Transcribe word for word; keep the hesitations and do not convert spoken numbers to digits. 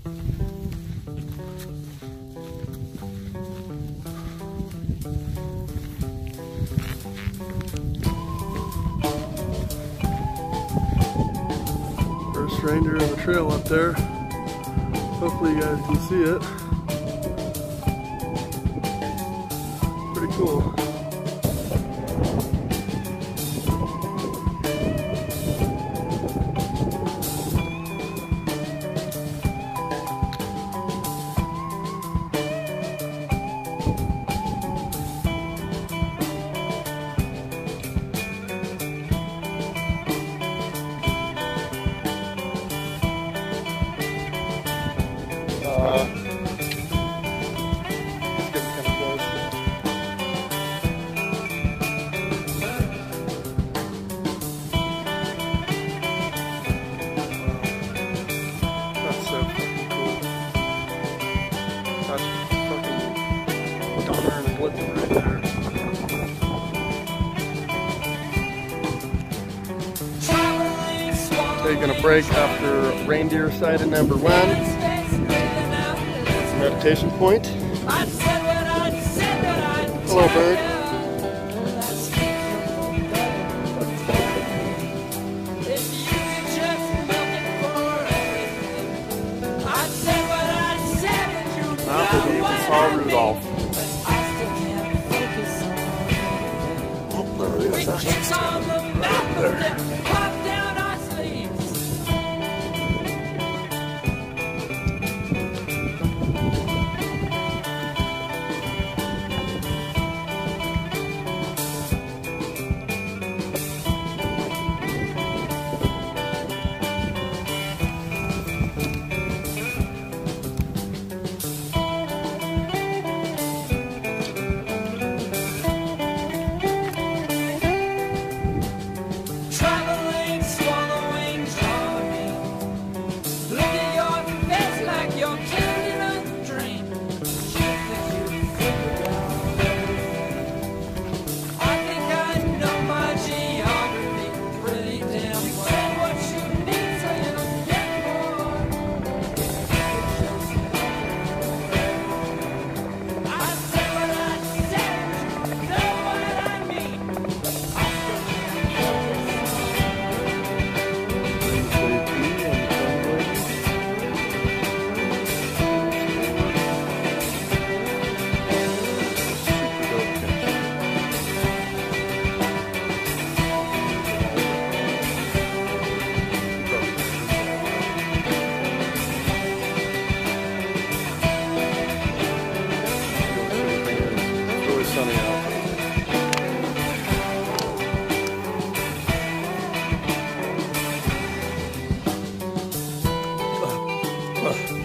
First reindeer on the trail up there. Hopefully you guys can see it. Pretty cool. Uh, it's getting kind of close. That's so fucking cool. That's fucking Donner and Blitzen right there. Taking a break after reindeer sighting number one. Meditation point. Hello, bird. Now for the even saw Rudolph. Oh, there he is. That's right there. Sunny out.